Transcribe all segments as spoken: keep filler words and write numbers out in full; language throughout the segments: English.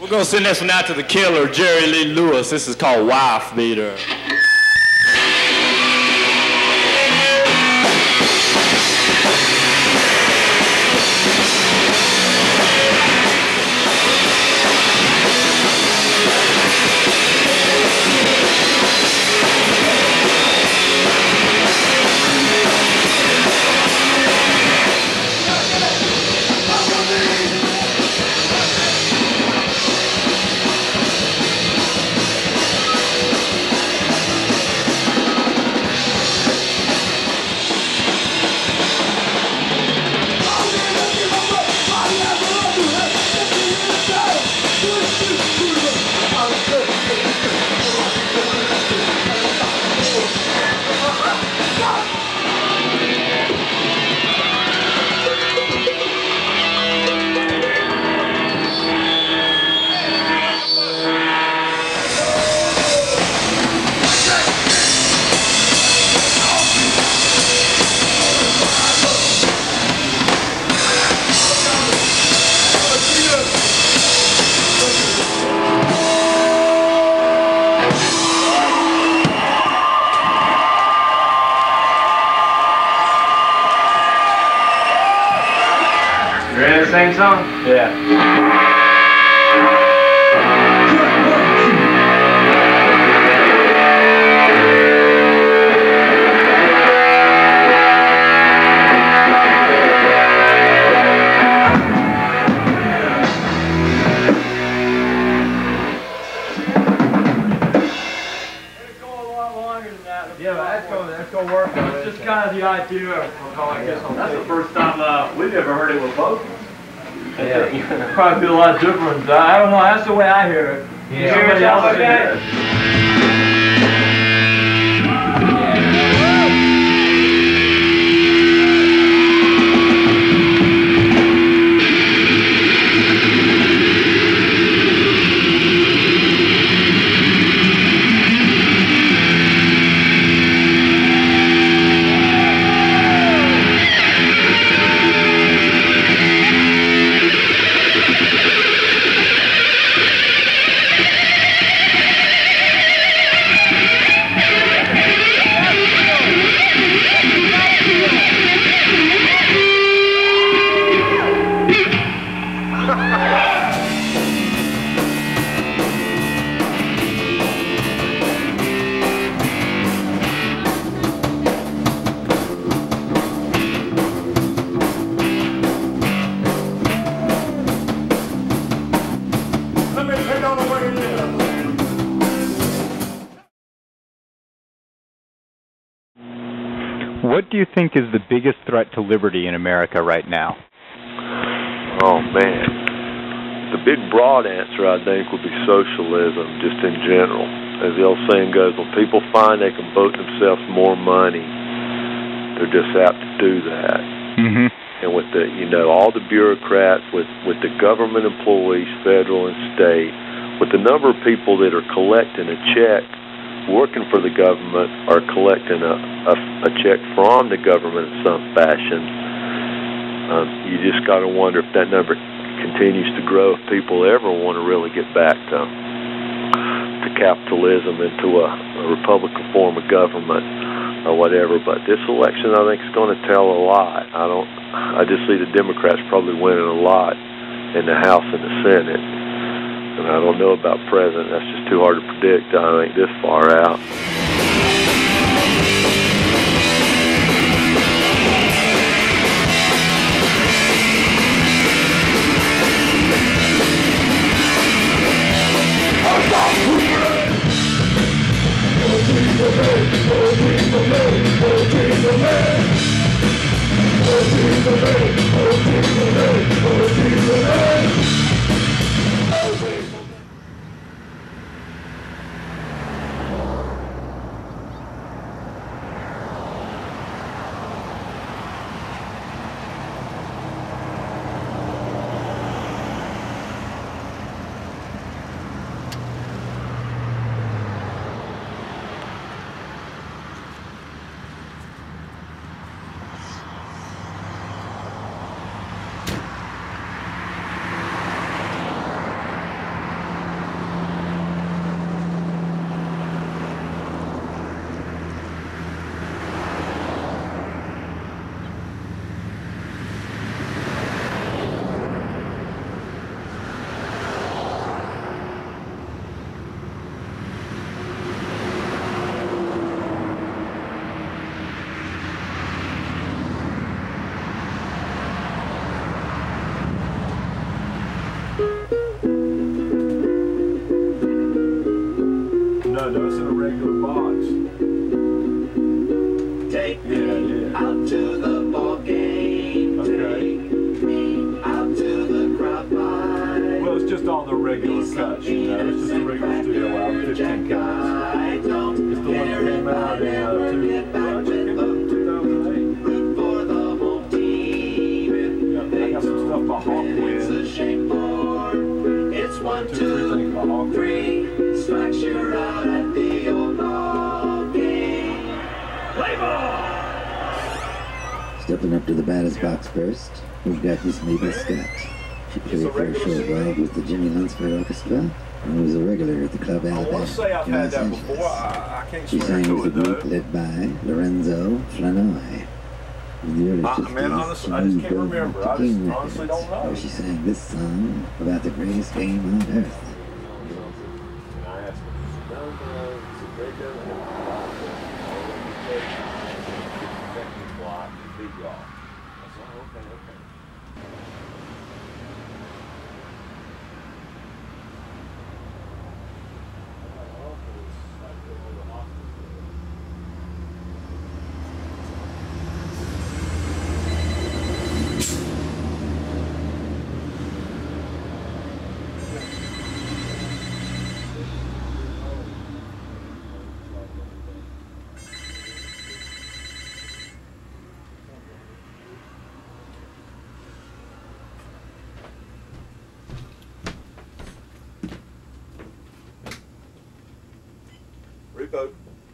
We're gonna send this one out to the killer, Jerry Lee Lewis. This is called Wife Beater. You ready to sing song? Yeah. Yeah, but that's going that's going to work on it. It's just kind of the idea of how I guess on That's the first time uh, we've ever heard it with vocals. Yeah, probably be a lot different. I don't know. That's the way I hear it. Yeah. Somebody else Like hears that? What do you think is the biggest threat to liberty in America right now? Oh, man. The big broad answer, I think, would be socialism, just in general. As the old saying goes, when people find they can vote themselves more money, they're just apt to do that. Mm-hmm. And with the, you know, all the bureaucrats, with, with the government employees, federal and state, with the number of people that are collecting a check, working for the government, or collecting a, a, a check from the government in some fashion, um, you just got to wonder if that number continues to grow, if people ever want to really get back to, to capitalism, into a, a Republican form of government or whatever. But this election, I think, is going to tell a lot. I don't. I just see the Democrats probably winning a lot in the House and the Senate. And I don't know about president. That's just too hard to predict, I think, this far out. no, no, it's in a regular box. Take me Yeah, yeah. out to the ball game. Okay. Take me out to the crowd fight. Well, it's just all the regular cuts, you know. It's just a regular studio album, fifteen cuts. I don't It's the one that came out in uh, two, well, it came out in two thousand eight. root for the home team. Yeah, I got some stuff by It's a Hawkwind. shame for it's one, Two, three things by two, Hawkwind. three. Strikes you're out at the old ball game. Play ball! Stepping up to the batter's box first, we've got Miss Mabel Scott. She played for a short while with the Jimmy Lunsford Orchestra and was a regular at the Club I Alabama want to say I've in had Los that Angeles. before. I, I can't She swear sang to with a it, group though. led by Lorenzo Flanoy. In the early I- fifties, man, honestly, she I just moved can't over remember. to I just King honestly Records, don't know. where she sang this song about the greatest game on earth. And I asked him, no, no, it's a great deal of block, big block. I said, oh, okay, okay. Repo.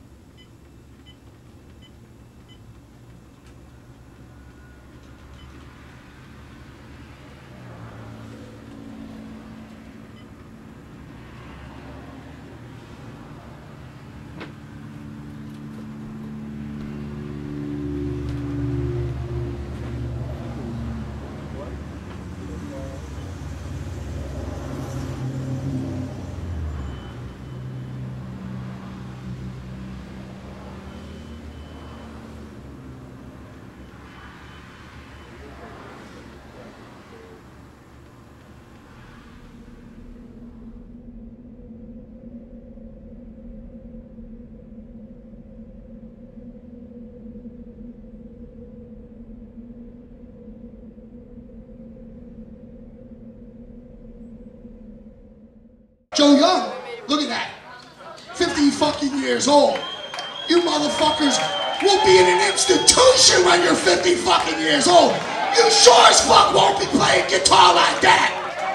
Joe Young, look at that. fifty fucking years old. You motherfuckers will be in an institution when you're fifty fucking years old. You sure as fuck won't be playing guitar like that.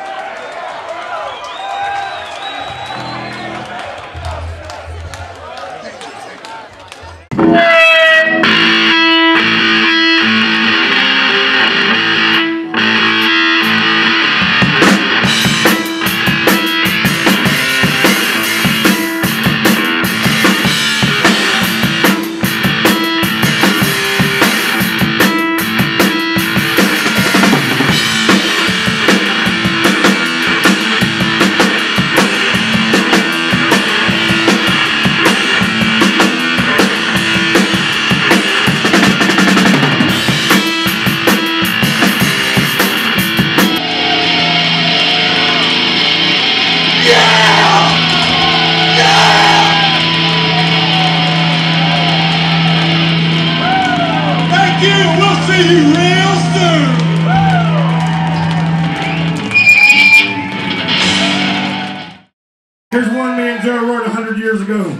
Here's one man Joe wrote a hundred years ago.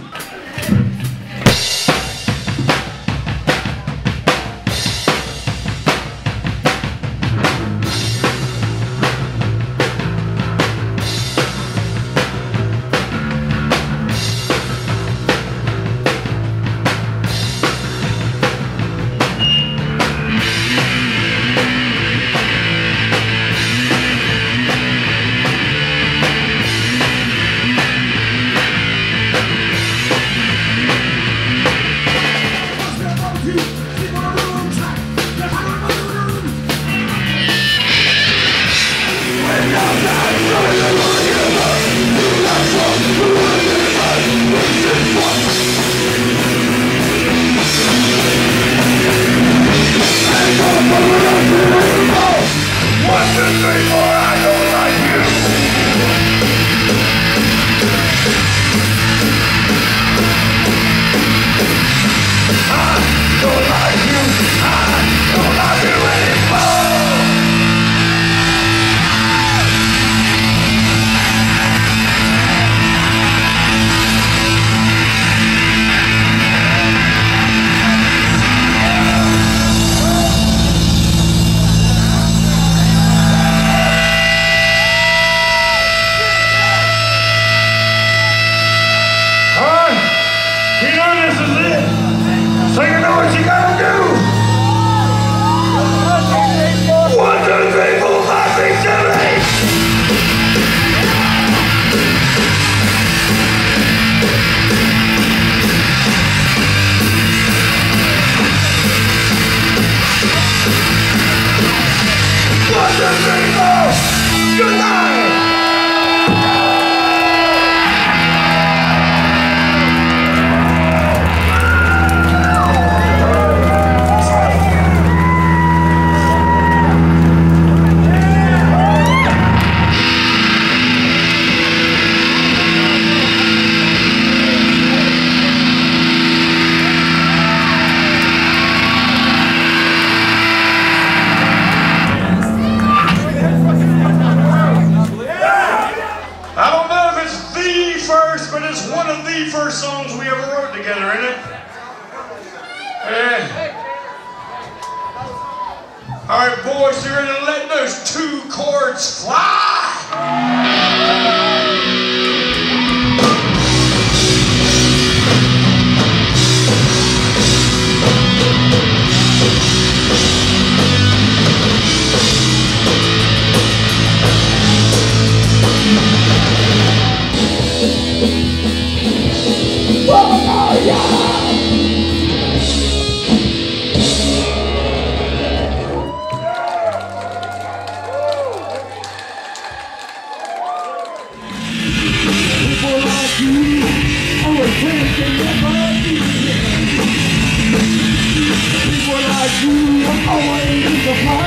what you gotta do. One, two, three, four, five, six, seven, eight. One, two, three, four. Good night. First songs we ever wrote together, isn't it? Yeah. All right, boys, you're gonna let those two chords fly. People like you are always a part.